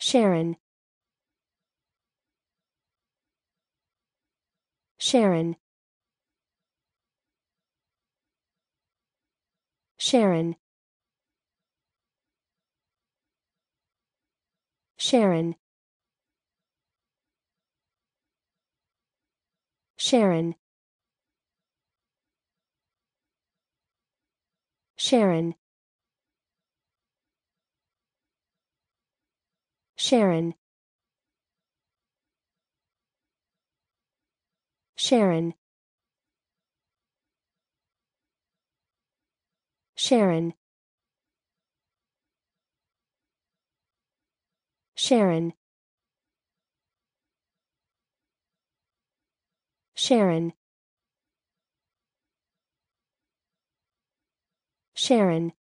Sherrin, Sherrin, Sherrin, Sherrin, Sherrin, Sherrin, Sherrin, Sherrin, Sherrin, Sherrin, Sherrin, Sherrin,